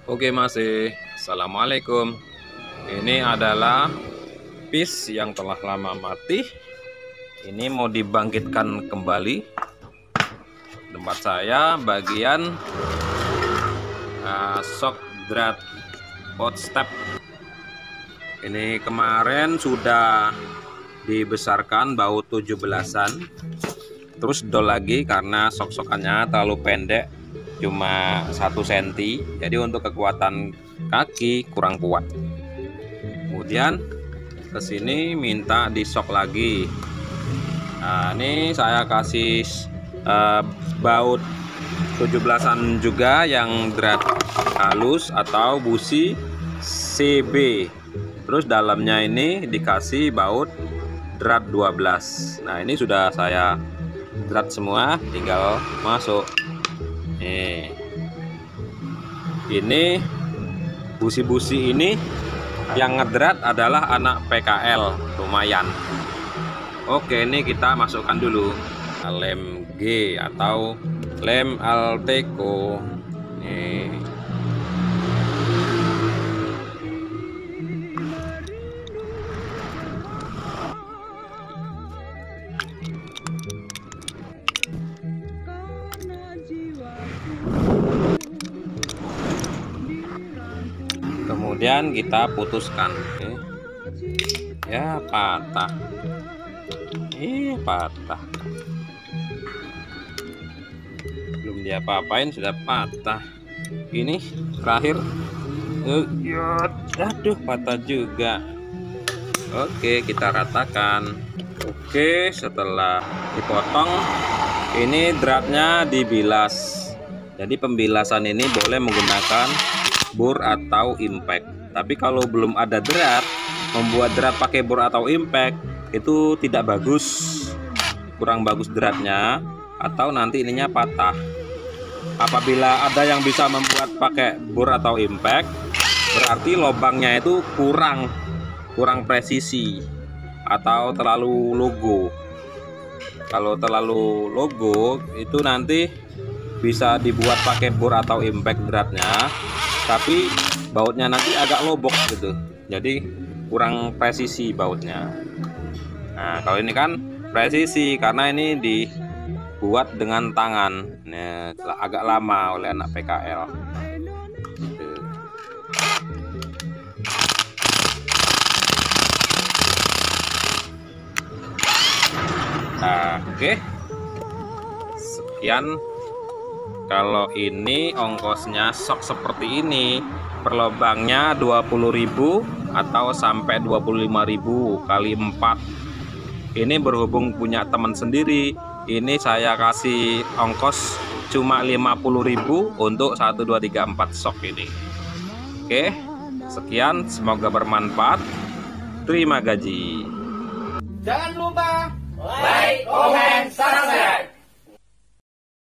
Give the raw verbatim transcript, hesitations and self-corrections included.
Oke masih, assalamualaikum. Ini adalah piece yang telah lama mati. Ini mau dibangkitkan kembali. Tempat saya bagian uh, shock drat pot step. Ini kemarin sudah dibesarkan baut tujuh belasan. Terus dol lagi karena sok-sokannya terlalu pendek, cuma satu senti, jadi untuk kekuatan kaki kurang kuat. Kemudian kesini minta di sok lagi. Nah, ini saya kasih uh, baut tujuh belasan juga yang drat halus atau busi C B. Terus dalamnya ini dikasih baut drat dua belas. Nah, ini sudah saya drat semua, tinggal masuk. Nih, ini busi-busi ini yang ngedrat adalah anak P K L, lumayan. Oke, ini kita masukkan dulu lem G atau lem Alteco. Nih, kemudian kita putuskan. Oke. Ya, patah. Ih, patah. Belum dia apa-apain sudah patah. Ini terakhir. Uh, aduh, patah juga. Oke, kita ratakan. Oke, setelah dipotong, ini dratnya dibilas. Jadi pembilasan ini boleh menggunakan bor atau impact. Tapi kalau belum ada drat, membuat drat pakai bor atau impact itu tidak bagus, kurang bagus dratnya, atau nanti ininya patah. Apabila ada yang bisa membuat pakai bor atau impact, berarti lubangnya itu kurang kurang presisi atau terlalu logo. Kalau terlalu logo itu nanti bisa dibuat pakai bor atau impact dratnya, tapi bautnya nanti agak lobok gitu, jadi kurang presisi bautnya. Nah, kalau ini kan presisi karena ini dibuat dengan tangan. Nah, agak lama oleh anak P K L gitu. Nah, oke okay. Sekian. Kalau ini ongkosnya sok seperti ini, per lubangnya dua puluh ribu atau sampai dua puluh lima ribu kali empat. Ini berhubung punya teman sendiri, ini saya kasih ongkos cuma lima puluh ribu untuk satu dua tiga empat sok ini. Oke, sekian, semoga bermanfaat. Terima gaji. Jangan lupa like, comment, subscribe.